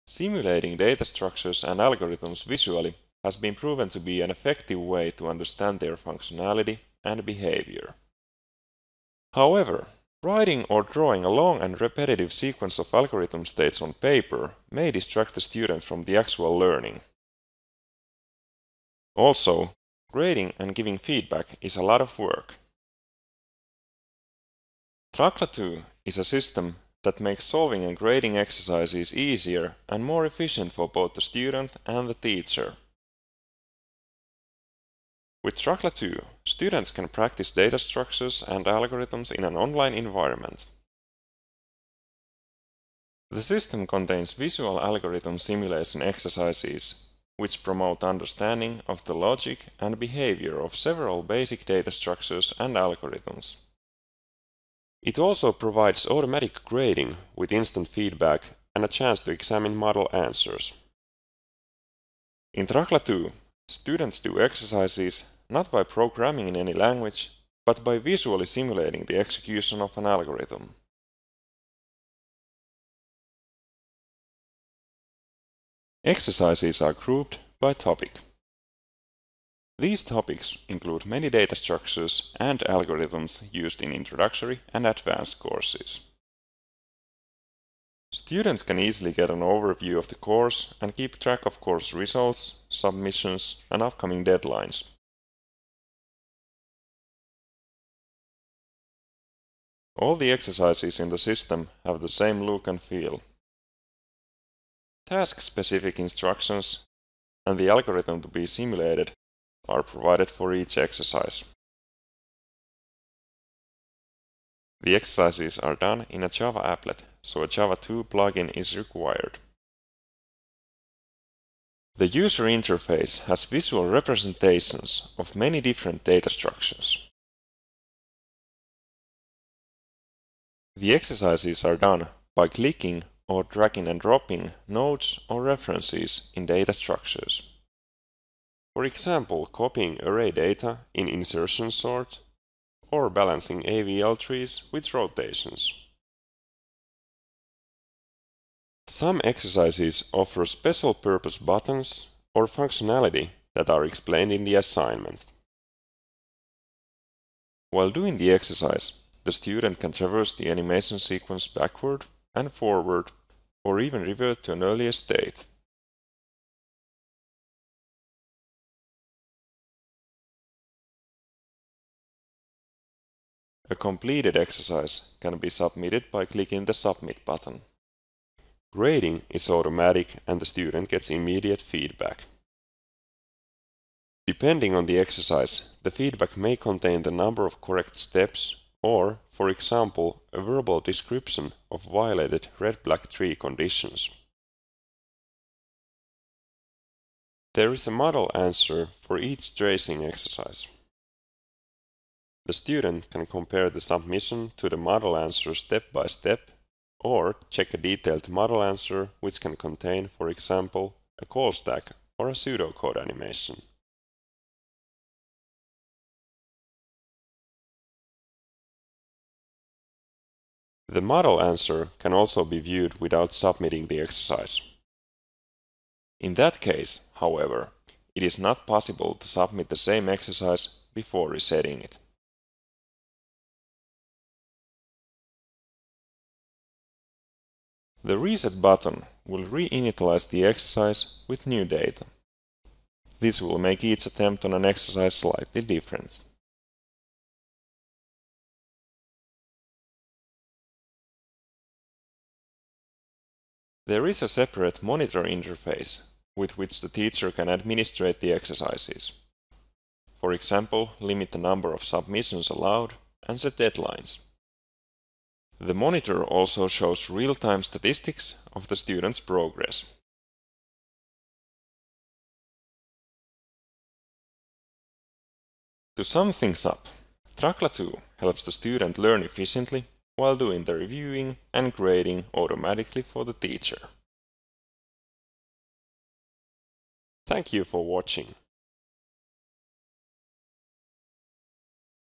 Simulating data structures and algorithms visually has been proven to be an effective way to understand their functionality and behavior. However, writing or drawing a long and repetitive sequence of algorithm states on paper may distract the student from the actual learning. Also, grading and giving feedback is a lot of work. TRAKLA2 is a system that makes solving and grading exercises easier and more efficient for both the student and the teacher. With TRAKLA2, students can practice data structures and algorithms in an online environment. The system contains visual algorithm simulation exercises, which promote understanding of the logic and behavior of several basic data structures and algorithms. It also provides automatic grading with instant feedback and a chance to examine model answers. In TRAKLA2, students do exercises not by programming in any language, but by visually simulating the execution of an algorithm. Exercises are grouped by topic. These topics include many data structures and algorithms used in introductory and advanced courses. Students can easily get an overview of the course and keep track of course results, submissions, and upcoming deadlines. All the exercises in the system have the same look and feel. Task-specific instructions and the algorithm to be simulated are provided for each exercise. The exercises are done in a Java applet, so a Java 2 plugin is required. The user interface has visual representations of many different data structures. The exercises are done by clicking or dragging and dropping nodes or references in data structures. For example, copying array data in insertion sort or balancing AVL trees with rotations. Some exercises offer special purpose buttons or functionality that are explained in the assignment. While doing the exercise, the student can traverse the animation sequence backward and forward, or even revert to an earlier state. A completed exercise can be submitted by clicking the Submit button. Grading is automatic and the student gets immediate feedback. Depending on the exercise, the feedback may contain the number of correct steps or, for example, a verbal description of violated red-black tree conditions. There is a model answer for each tracing exercise. The student can compare the submission to the model answer step by step, or check a detailed model answer which can contain, for example, a call stack or a pseudocode animation. The model answer can also be viewed without submitting the exercise. In that case, however, it is not possible to submit the same exercise before resetting it. The reset button will re-initialize the exercise with new data. This will make each attempt on an exercise slightly different. There is a separate monitor interface with which the teacher can administrate the exercises. For example, limit the number of submissions allowed and set deadlines. The monitor also shows real-time statistics of the student's progress. To sum things up, TRAKLA2 helps the student learn efficiently while doing the reviewing and grading automatically for the teacher. Thank you for watching.